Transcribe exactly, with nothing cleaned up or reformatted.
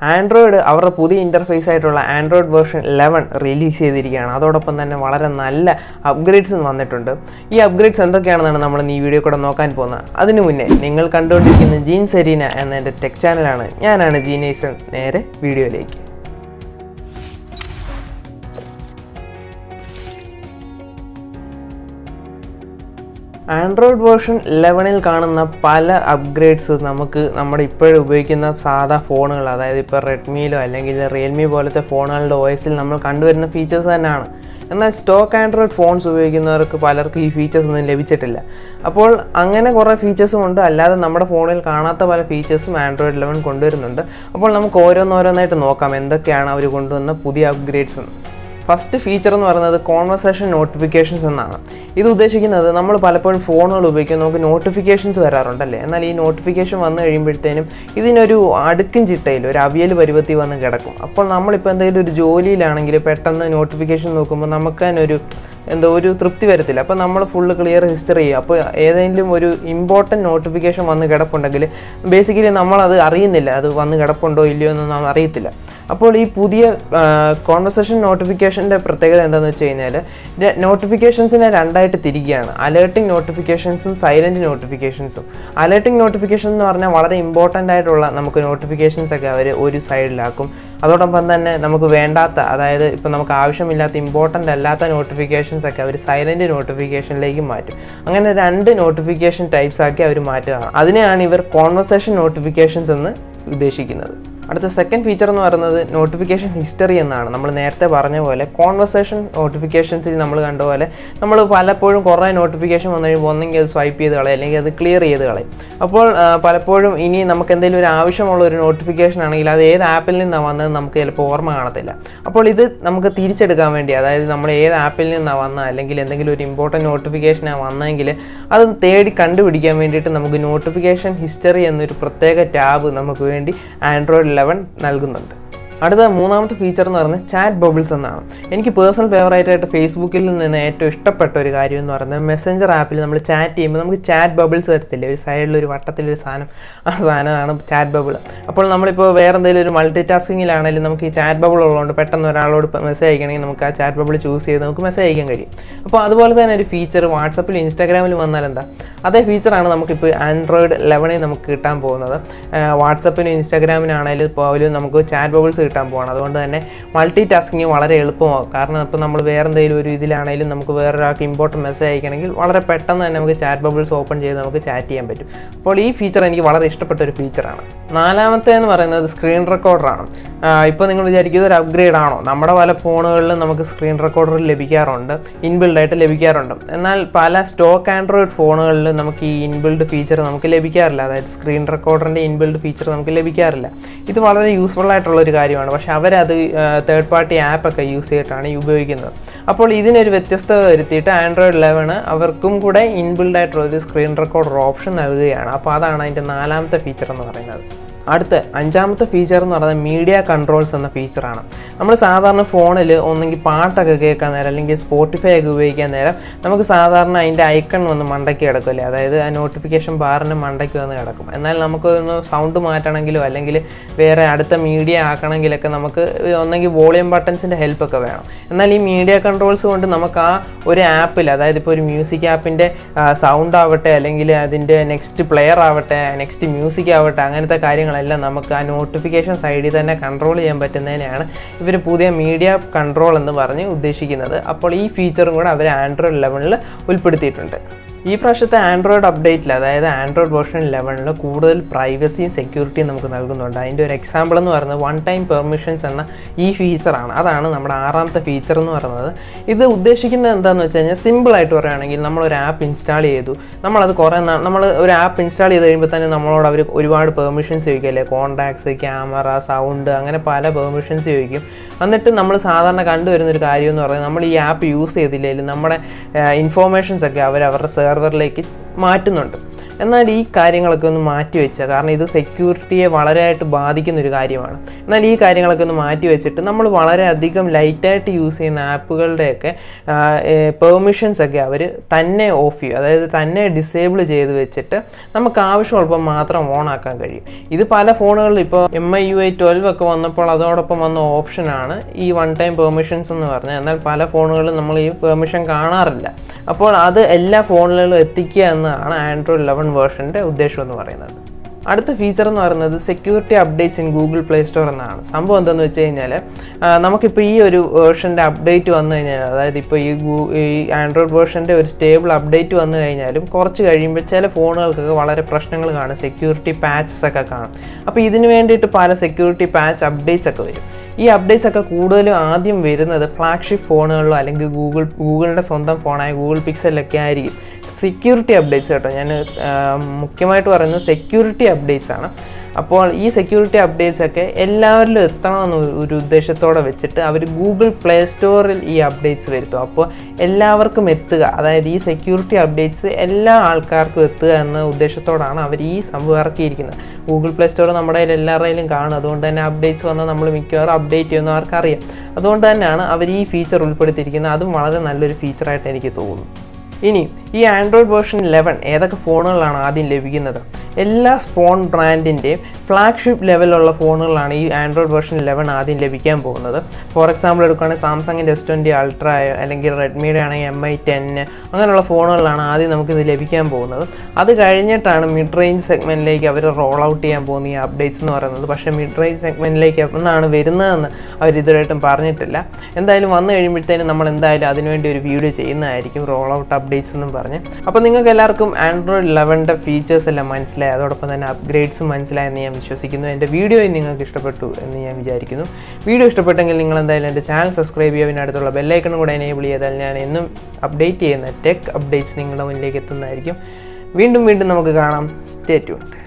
Android അവരുടെ പുതിയ interface ആയിട്ടുള്ള ആൻഡ്രോയിഡ് വേർഷൻ ഇലവൻ റിലീസ് ചെയ്തിരിക്കുകയാണ്. അതോടൊപ്പം തന്നെ വളരെ നല്ല അപ്ഗ്രേഡ്സ് വന്നിട്ടുണ്ട്. ഈ അപ്ഗ്രേഡ്സ് എന്തൊക്കെയാണെന്നാണ് നമ്മൾ ഈ വീഡിയോ കൂടെ നോക്കാൻ പോകുന്നത്. അതിനു മുന്നേ നിങ്ങൾ കണ്ടുകൊണ്ടിരിക്കുന്ന ജീൻ സെരീന എന്ന എൻ്റെ ടെക് ചാനലാണ്. ഞാനാണ് ജീനേസൺ. നേരെ വീഡിയോയിലേക്ക്. ആൻഡ്രോയിഡ് വേർഷൻ ഇലവനിൽ കാണുന്ന പല അപ്ഗ്രേഡ്സ് നമുക്ക് നമ്മുടെ ഇപ്പോഴും ഉപയോഗിക്കുന്ന സാധാ ഫോണുകൾ, അതായത് ഇപ്പോൾ റെഡ്മിയിലോ അല്ലെങ്കിൽ റിയൽമി പോലത്തെ ഫോണുകളുടെ ഒ എസിൽ നമ്മൾ കണ്ടുവരുന്ന ഫീച്ചേഴ്സ് തന്നെയാണ്. എന്നാൽ സ്റ്റോക്ക് ആൻഡ്രോയിഡ് ഫോൺസ് ഉപയോഗിക്കുന്നവർക്ക് പലർക്കും ഈ ഫീച്ചേഴ്സ് ഒന്നും ലഭിച്ചിട്ടില്ല. അപ്പോൾ അങ്ങനെ കുറേ ഫീച്ചേഴ്സും ഉണ്ട്. അല്ലാതെ നമ്മുടെ ഫോണിൽ കാണാത്ത പല ഫീച്ചേഴ്സും ആൻഡ്രോയിഡ് ഇലവൻ കൊണ്ടുവരുന്നുണ്ട്. അപ്പോൾ നമുക്ക് ഓരോന്നോരോന്നായിട്ട് നോക്കാം എന്തൊക്കെയാണ് അവർ കൊണ്ടുവന്ന പുതിയ അപ്ഗ്രേഡ്സ് എന്ന്. ഫസ്റ്റ് ഫീച്ചർ എന്ന് പറയുന്നത് കോൺവെർസേഷൻ നോട്ടിഫിക്കേഷൻസ് എന്നാണ്. ഇത് ഉദ്ദേശിക്കുന്നത് നമ്മൾ പലപ്പോഴും ഫോണുകൾ ഉപയോഗിക്കുമ്പോൾ നമുക്ക് നോട്ടിഫിക്കേഷൻസ് വരാറുണ്ടല്ലേ. എന്നാൽ ഈ നോട്ടിഫിക്കേഷൻ വന്നു കഴിയുമ്പോഴത്തേനും ഇതിനൊരു അടുക്കും ചിട്ടയിൽ ഒരു അവിയൽ പരുവത്തിൽ വന്ന് കിടക്കും. അപ്പോൾ നമ്മളിപ്പോൾ എന്തെങ്കിലും ഒരു ജോലിയിലാണെങ്കിൽ പെട്ടെന്ന് നോട്ടിഫിക്കേഷൻ നോക്കുമ്പോൾ നമുക്ക് തന്നെ ഒരു എന്തോ ഒരു തൃപ്തി വരത്തില്ല. അപ്പോൾ നമ്മൾ ഫുള്ള് ക്ലിയർ ഹിസ്റ്ററി ചെയ്യും. അപ്പോൾ ഏതെങ്കിലും ഒരു ഇമ്പോർട്ടൻറ്റ് നോട്ടിഫിക്കേഷൻ വന്ന് കിടപ്പുണ്ടെങ്കിൽ ബേസിക്കലി നമ്മളത് അറിയുന്നില്ല, അത് വന്ന് കിടപ്പുണ്ടോ ഇല്ലയോ എന്നൊന്നും അറിയത്തില്ല. അപ്പോൾ ഈ പുതിയ കോൺവെർസേഷൻ നോട്ടിഫിക്കേഷൻ്റെ പ്രത്യേകത എന്താണെന്ന് വെച്ച് കഴിഞ്ഞാൽ നോട്ടിഫിക്കേഷൻസിനെ രണ്ടായിട്ട് തിരിക്കുകയാണ്. അലേർട്ടിംഗ് നോട്ടിഫിക്കേഷൻസും സൈലൻറ്റ് നോട്ടിഫിക്കേഷൻസും. അലേർട്ടിംഗ് നോട്ടിഫിക്കേഷൻ എന്ന് പറഞ്ഞാൽ വളരെ ഇമ്പോർട്ടൻ്റ് ആയിട്ടുള്ള നമുക്ക് നോട്ടിഫിക്കേഷൻസ് ഒക്കെ അവർ ഒരു സൈഡിലാക്കും. അതോടൊപ്പം തന്നെ നമുക്ക് വേണ്ടാത്ത, അതായത് ഇപ്പോൾ നമുക്ക് ആവശ്യമില്ലാത്ത ഇമ്പോർട്ടൻ്റ് അല്ലാത്ത നോട്ടിഫിക്കേഷൻസ് ഒക്കെ അവർ സൈലൻറ്റ് നോട്ടിഫിക്കേഷനിലേക്ക് മാറ്റും. അങ്ങനെ രണ്ട് നോട്ടിഫിക്കേഷൻ ടൈപ്സ് ആക്കി അവർ മാറ്റുകയാണ്. അതിനെയാണ് ഇവർ കോൺവെർസേഷൻ നോട്ടിഫിക്കേഷൻസ് എന്ന് ഉദ്ദേശിക്കുന്നത്. അടുത്ത സെക്കൻഡ് ഫീച്ചർ എന്ന് പറയുന്നത് നോട്ടിഫിക്കേഷൻ ഹിസ്റ്ററി എന്നാണ്. നമ്മൾ നേരത്തെ പറഞ്ഞ പോലെ കോൺവെർസേഷൻ നോട്ടിഫിക്കേഷൻസിൽ നമ്മൾ കണ്ട പോലെ നമ്മൾ പലപ്പോഴും കുറേ നോട്ടിഫിക്കേഷൻ വന്നു കഴിയുമ്പോൾ ഒന്നെങ്കിൽ അത് സ്വൈപ്പ് ചെയ്ത് കളയും അല്ലെങ്കിൽ അത് ക്ലിയർ ചെയ്ത് കളയും. അപ്പോൾ പലപ്പോഴും ഇനി നമുക്ക് എന്തെങ്കിലും ഒരു ആവശ്യമുള്ള ഒരു നോട്ടിഫിക്കേഷൻ ആണെങ്കിൽ അത് ഏത് ആപ്പിൽ നിന്നാണ് വന്നത് നമുക്ക് ചിലപ്പോൾ ഓർമ്മ കാണത്തില്ല. അപ്പോൾ ഇത് നമുക്ക് തിരിച്ചെടുക്കാൻ വേണ്ടി, അതായത് നമ്മൾ ഏത് ആപ്പിൽ നിന്നാണ് വന്നത് അല്ലെങ്കിൽ എന്തെങ്കിലും ഒരു ഇമ്പോർട്ടൻറ്റ് നോട്ടിഫിക്കേഷനാണ് വന്നതെങ്കിൽ അത് തേടി കണ്ടുപിടിക്കാൻ വേണ്ടിയിട്ട് നമുക്ക് നോട്ടിഫിക്കേഷൻ ഹിസ്റ്ററി എന്നൊരു പ്രത്യേക ടാബ് നമുക്ക് വേണ്ടി ആൻഡ്രോയിഡ് ഇലവൻ നൽകുന്നുണ്ട്. അടുത്ത മൂന്നാമത്തെ ഫീച്ചർ എന്ന് പറയുന്നത് ചാറ്റ് ബബിൾസ് എന്നാണ്. എനിക്ക് പേഴ്സണൽ ഫേവറേറ്റ് ആയിട്ട് ഫേസ്ബുക്കിൽ നിന്ന് ഏറ്റവും ഇഷ്ടപ്പെട്ട ഒരു കാര്യം എന്ന് പറയുന്നത് മെസ്സഞ്ചർ ആപ്പിൽ നമ്മൾ ചാറ്റ് ചെയ്യുമ്പോൾ നമുക്ക് ചാറ്റ് ബബിൾസ് വരത്തില്ലേ, ഒരു സൈഡിലൊരു വട്ടത്തിലൊരു സാധനം, ആ സാധനമാണ് ചാറ്റ് ബബിൾ. അപ്പോൾ നമ്മളിപ്പോൾ വേറെ എന്തെങ്കിലും ഒരു മൾട്ടി ടാസ്കിങ്ങിലാണെങ്കിലും നമുക്ക് ഈ ചാറ്റ് ബബിൾ ഉള്ളതുകൊണ്ട് പെട്ടെന്ന് ഒരാളോട് മെസ്സേജ് അയക്കണമെങ്കിൽ നമുക്ക് ആ ചാറ്റ് ബബിൾ ചൂസ് ചെയ്ത് നമുക്ക് മെസ്സേജ് അയക്കാൻ കഴിയും. അപ്പോൾ അതുപോലെ തന്നെ ഒരു ഫീച്ചർ വാട്സപ്പിലും ഇൻസ്റ്റാഗ്രാമിലും വന്നാൽ എന്താ, അതേ ഫീച്ചറാണ് നമുക്കിപ്പോൾ ആൻഡ്രോയിഡ് ഇലവനിൽ നമുക്ക് കിട്ടാൻ പോകുന്നത്. വാട്സപ്പിനും ഇൻസ്റ്റാഗ്രാമിനാണെങ്കിലും പോലും നമുക്ക് ചാറ്റ് ബബിൾസ് കിട്ടാൻ പോകണം. അതുകൊണ്ട് തന്നെ മൾട്ടി ടാസ്കിങ് വളരെ എളുപ്പമാകും. കാരണം ഇപ്പോൾ നമ്മൾ വേറെ എന്തെങ്കിലും ഒരു ഇതിലാണെങ്കിലും നമുക്ക് വേറൊരാൾക്ക് ഇമ്പോർട്ടൻറ്റ് മെസ്സേജ് അയക്കണമെങ്കിൽ വളരെ പെട്ടെന്ന് തന്നെ നമുക്ക് ചാറ്റ് ബബിൾസ് ഓപ്പൺ ചെയ്ത് നമുക്ക് ചാറ്റ് ചെയ്യാൻ പറ്റും. അപ്പോൾ ഈ ഫീച്ചർ എനിക്ക് വളരെ ഇഷ്ടപ്പെട്ട ഒരു ഫീച്ചറാണ്. നാലാമത്തെ എന്ന് പറയുന്നത് സ്ക്രീൻ റെക്കോർഡറാണ്. ഇപ്പോൾ നിങ്ങൾ വിചാരിക്കുന്നത് ഒരു അപ്ഗ്രേഡ് ആണോ? നമ്മുടെ പല ഫോണുകളിലും നമുക്ക് സ്ക്രീൻ റെക്കോർഡർ ലഭിക്കാറുണ്ട്, ഇൻബിൽഡായിട്ട് ലഭിക്കാറുണ്ട്. എന്നാൽ പല സ്റ്റോക്ക് ആൻഡ്രോയിഡ് ഫോണുകളിൽ നമുക്ക് ഈ ഇൻബിൽഡ് ഫീച്ചർ നമുക്ക് ലഭിക്കാറില്ല. അതായത് സ്ക്രീൻ റെക്കോർഡറിൻ്റെ ഇൻബിൽഡ് ഫീച്ചർ നമുക്ക് ലഭിക്കാറില്ല. ഇത് വളരെ യൂസ്ഫുൾ ആയിട്ടുള്ള ഒരു കാര്യമാണ്. പക്ഷേ അവരത് തേർഡ് പാർട്ടി ആപ്പൊക്കെ യൂസ് ചെയ്തിട്ടാണ് ഉപയോഗിക്കുന്നത്. അപ്പോൾ ഇതിനൊരു വ്യത്യസ്തത വരുത്തിയിട്ട് ആൻഡ്രോയിഡ് ഇലവൻ അവർക്കും കൂടെ ഇൻബിൽഡ് ആയിട്ടുള്ള ഒരു സ്ക്രീൻ റെക്കോർഡർ ഓപ്ഷൻ നൽകുകയാണ്. അപ്പോൾ അതാണ് അതിൻ്റെ നാലാമത്തെ ഫീച്ചർ എന്ന് പറയുന്നത്. അടുത്ത അഞ്ചാമത്തെ ഫീച്ചർ എന്ന് പറയുന്നത് മീഡിയ കൺട്രോൾസ് എന്ന ഫീച്ചറാണ്. നമ്മൾ സാധാരണ ഫോണിൽ ഒന്നെങ്കിൽ പാട്ടൊക്കെ കേൾക്കാൻ നേരം അല്ലെങ്കിൽ സ്പോട്ടിഫൈ ഒക്കെ ഉപയോഗിക്കാൻ നേരം നമുക്ക് സാധാരണ അതിൻ്റെ ഐക്കൺ വന്ന് മണ്ടയ്ക്ക് കിടക്കില്ലേ, അതായത് ആ നോട്ടിഫിക്കേഷൻ ബാറിന് മണ്ടയ്ക്ക് വന്ന് കിടക്കും. എന്നാൽ നമുക്കൊന്ന് സൗണ്ട് മാറ്റണമെങ്കിലോ അല്ലെങ്കിൽ വേറെ അടുത്ത മീഡിയ ആക്കണമെങ്കിലൊക്കെ നമുക്ക് ഒന്നെങ്കിൽ വോളിയം ബട്ടൺസിൻ്റെ ഹെൽപ്പൊക്കെ വേണം. എന്നാൽ ഈ മീഡിയ കൺട്രോൾസ് കൊണ്ട് നമുക്ക് ആ ഒരു ആപ്പിൽ, അതായത് ഇപ്പോൾ ഒരു മ്യൂസിക് ആപ്പിൻ്റെ സൗണ്ട് ആവട്ടെ അല്ലെങ്കിൽ അതിൻ്റെ നെക്സ്റ്റ് പ്ലെയർ ആവട്ടെ, നെക്സ്റ്റ് മ്യൂസിക് ആവട്ടെ, അങ്ങനത്തെ കാര്യങ്ങൾ എല്ലാം നമുക്ക് ആ നോട്ടിഫിക്കേഷൻ സൈഡിൽ തന്നെ കൺട്രോൾ ചെയ്യാൻ പറ്റുന്നതിനെയാണ് ഇവർ പുതിയ മീഡിയ കൺട്രോൾ എന്ന് പറഞ്ഞ് ഉദ്ദേശിക്കുന്നത്. അപ്പോൾ ഈ ഫീച്ചറും കൂടെ അവർ ആൻഡ്രോയിഡ് ഇലവനിൽ ഉൾപ്പെടുത്തിയിട്ടുണ്ട്. ഈ പ്രാവശ്യത്തെ ആൻഡ്രോയിഡ് അപ്ഡേറ്റിൽ, അതായത് ആൻഡ്രോയിഡ് വേർഷൻ ഇലവനിൽ കൂടുതൽ പ്രൈവസിയും സെക്യൂരിറ്റിയും നമുക്ക് നൽകുന്നുണ്ട്. അതിൻ്റെ ഒരു എക്സാമ്പിൾ എന്ന് പറയുന്നത് വൺ ടൈം പെർമിഷൻസ് എന്ന ഈ ഫീച്ചറാണ്. അതാണ് നമ്മുടെ ആറാമത്തെ ഫീച്ചർ എന്ന് പറയുന്നത്. ഇത് ഉദ്ദേശിക്കുന്നത് എന്താണെന്ന് വെച്ച് കഴിഞ്ഞാൽ സിമ്പിളായിട്ട് പറയുകയാണെങ്കിൽ നമ്മളൊരു ആപ്പ് ഇൻസ്റ്റാൾ ചെയ്തു, നമ്മളത് കുറേ നമ്മൾ ഒരു ആപ്പ് ഇൻസ്റ്റാൾ ചെയ്ത് കഴിയുമ്പോൾ തന്നെ നമ്മളോട് അവർ ഒരുപാട് പെർമിഷൻസ് ചോദിക്കുമല്ലേ, കോൺടാക്ട്സ്, ക്യാമറ, സൗണ്ട്, അങ്ങനെ പല പെർമിഷൻസ് ചോദിക്കും. എന്നിട്ട് നമ്മൾ സാധാരണ കണ്ടുവരുന്നൊരു കാര്യം എന്ന് പറയുന്നത് നമ്മൾ ഈ ആപ്പ് യൂസ് ചെയ്തില്ലെങ്കിൽ നമ്മുടെ ഇൻഫോർമേഷൻസ് ഒക്കെ അവർ അവരുടെ സെർവറിലേക്ക് മാറ്റുന്നുണ്ട്. എന്നാൽ ഈ കാര്യങ്ങളൊക്കെ ഒന്ന് മാറ്റി വെച്ചാൽ, കാരണം ഇത് സെക്യൂരിറ്റിയെ വളരെയായിട്ട് ബാധിക്കുന്നൊരു കാര്യമാണ്. എന്നാൽ ഈ കാര്യങ്ങളൊക്കെ ഒന്ന് മാറ്റി വെച്ചിട്ട് നമ്മൾ വളരെയധികം ലൈറ്റായിട്ട് യൂസ് ചെയ്യുന്ന ആപ്പുകളുടെയൊക്കെ പെർമിഷൻസ് ഒക്കെ അവർ തന്നെ ഓഫ് ചെയ്യും, അതായത് തന്നെ ഡിസേബിൾ ചെയ്ത് വെച്ചിട്ട് നമുക്ക് ആവശ്യമുള്ളപ്പോൾ മാത്രം ഓൺ ആക്കാൻ കഴിയും. ഇത് പല ഫോണുകളിൽ ഇപ്പോൾ M I U I twelve ഒക്കെ വന്നപ്പോൾ അതോടൊപ്പം വന്ന ഓപ്ഷനാണ് ഈ വൺ ടൈം പെർമിഷൻസ് എന്ന് പറഞ്ഞാൽ. എന്നാൽ പല ഫോണുകളിലും നമ്മൾ ഈ പെർമിഷൻ കാണാറില്ല. അപ്പോൾ അത് എല്ലാ ഫോണുകളിലും എത്തിക്കുക എന്നതാണ് ആൻഡ്രോയിഡ് ലെവൻ വേർഷൻ്റെ ഉദ്ദേശം എന്ന് പറയുന്നത്. അടുത്ത ഫീച്ചർ എന്ന് പറയുന്നത് security updates in Google Play Store എന്നാണ്. സംഭവം എന്താണെന്ന് വെച്ച് കഴിഞ്ഞാൽ, നമുക്കിപ്പോൾ ഈ ഒരു വേർഷൻ്റെ അപ്ഡേറ്റ് വന്നു കഴിഞ്ഞാൽ, അതായത് ഇപ്പോൾ ഈ ഗൂ ഈ ആൻഡ്രോയിഡ് വേർഷൻ്റെ ഒരു സ്റ്റേബിൾ അപ്ഡേറ്റ് വന്നു കഴിഞ്ഞാലും കുറച്ച് കഴിയുമ്പോൾ ചില ഫോണുകൾക്കൊക്കെ വളരെ പ്രശ്നങ്ങൾ കാണും, സെക്യൂരിറ്റി പാച്ചസ് ഒക്കെ കാണും. അപ്പോൾ ഇതിന് വേണ്ടിയിട്ട് പല സെക്യൂരിറ്റി പാച്ച് അപ്ഡേറ്റ്സ് ഒക്കെ വരും. ഈ അപ്ഡേറ്റ്സ് ഒക്കെ കൂടുതലും ആദ്യം വരുന്നത് ഫ്ലാഗ്ഷിപ്പ് ഫോണുകളിലോ അല്ലെങ്കിൽ ഗൂഗിൾ ഗൂഗിളിൻ്റെ സ്വന്തം ഫോണായ ഗൂഗിൾ പിക്സലിലൊക്കെ ആയിരിക്കും സെക്യൂരിറ്റി അപ്ഡേറ്റ്സ് കേട്ടോ. ഞാൻ മുഖ്യമായിട്ട് പറയുന്നത് സെക്യൂരിറ്റി അപ്ഡേറ്റ്സ് ആണ്. അപ്പോൾ ഈ സെക്യൂരിറ്റി അപ്ഡേറ്റ്സ് ഒക്കെ എല്ലാവരിലും എത്തണമെന്ന് ഒരു ഉദ്ദേശത്തോടെ വെച്ചിട്ട് അവർ ഗൂഗിൾ പ്ലേ സ്റ്റോറിൽ ഈ അപ്ഡേറ്റ്സ് വരുത്തും. അപ്പോൾ എല്ലാവർക്കും എത്തുക, അതായത് ഈ സെക്യൂരിറ്റി അപ്ഡേറ്റ്സ് എല്ലാ ആൾക്കാർക്കും എത്തുക എന്ന ഉദ്ദേശത്തോടാണ് അവർ ഈ സംഭവം ഇറക്കിയിരിക്കുന്നത്. ഗൂഗിൾ പ്ലേ സ്റ്റോർ നമ്മുടെ കയ്യിൽ എല്ലാവരുടെയും കാണും. അതുകൊണ്ട് തന്നെ അപ്ഡേറ്റ്സ് വന്നാൽ നമ്മൾ മിക്കവാറും അപ്ഡേറ്റ് ചെയ്യുന്ന അവർക്കറിയാം. അതുകൊണ്ട് തന്നെയാണ് അവർ ഈ ഫീച്ചർ ഉൾപ്പെടുത്തിയിരിക്കുന്നത്. അതും വളരെ നല്ലൊരു ഫീച്ചറായിട്ട് എനിക്ക് തോന്നുന്നു. ഇനി ഈ ആൻഡ്രോയിഡ് വേർഷൻ ലെവൻ ഏതൊക്കെ ഫോണുകളാണ് ആദ്യം ലഭിക്കുന്നത്? എല്ലാ സ്പോൺ ബ്രാൻഡിൻ്റെയും ഫ്ലാഗ്ഷിപ്പ് ലെവലുള്ള ഫോണുകളാണ് ഈ ആൻഡ്രോയിഡ് വേർഷൻ ലെവൻ ആദ്യം ലഭിക്കാൻ പോകുന്നത്. ഫോർ എക്സാമ്പിൾ എടുക്കുകയാണെങ്കിൽ സാംസങ്ങിൻ്റെ എസ് ട്വൻറ്റി അൾട്ര അല്ലെങ്കിൽ റെഡ്മിയുടെ ആണെങ്കിൽ എം ഐ ടെൻ അങ്ങനെയുള്ള ഫോണുകളിലാണ് ആദ്യം നമുക്കിത് ലഭിക്കാൻ പോകുന്നത്. അത് കഴിഞ്ഞിട്ടാണ് മിഡ് റേഞ്ച് സെഗ്മെൻറ്റിലേക്ക് അവർ റോൾ ഔട്ട് ചെയ്യാൻ പോകുന്ന ഈ അപ്ഡേറ്റ്സ് എന്ന് പറയുന്നത്. പക്ഷേ മിഡ് റേഞ്ച് സെഗ്മെൻറ്റിലേക്ക് എന്നാണ് വരുന്നതെന്ന് അവർ ഇതുവരെയായിട്ടും പറഞ്ഞിട്ടില്ല. എന്തായാലും വന്നു കഴിയുമ്പോഴത്തേനും നമ്മൾ എന്തായാലും അതിനുവേണ്ടി ഒരു വീഡിയോ ചെയ്യുന്നതായിരിക്കും, റോൾ ഔട്ട് അപ്ഡേറ്റ്സ് എന്നും പറഞ്ഞ്. അപ്പോൾ നിങ്ങൾക്ക് എല്ലാവർക്കും ആൻഡ്രോയിഡ് ലെവൻ്റെ ഫീച്ചേഴ്സ് എല്ലാം മനസ്സിലായി, അതോടൊപ്പം തന്നെ അപ്ഗ്രേഡ്സും മനസ്സിലായെന്ന് ഞാൻ വിശ്വസിക്കുന്നു. എൻ്റെ വീഡിയോയും നിങ്ങൾക്ക് ഇഷ്ടപ്പെട്ടു എന്ന് ഞാൻ വിചാരിക്കുന്നു. വീഡിയോ ഇഷ്ടപ്പെട്ടെങ്കിൽ നിങ്ങൾ എന്തായാലും എൻ്റെ ചാനൽ സബ്സ്ക്രൈബ് ചെയ്യുക, പിന്നെ അടുത്തുള്ള ബെല്ലൈക്കണും കൂടെ എനേബിൾ ചെയ്താൽ ഞാൻ എന്നും അപ്ഡേറ്റ് ചെയ്യുന്ന ടെക് അപ്ഡേറ്റ്സ് നിങ്ങളുടെ മുന്നിലേക്ക് എത്തുന്നതായിരിക്കും. വീണ്ടും വീണ്ടും നമുക്ക് കാണാം. Stay tuned.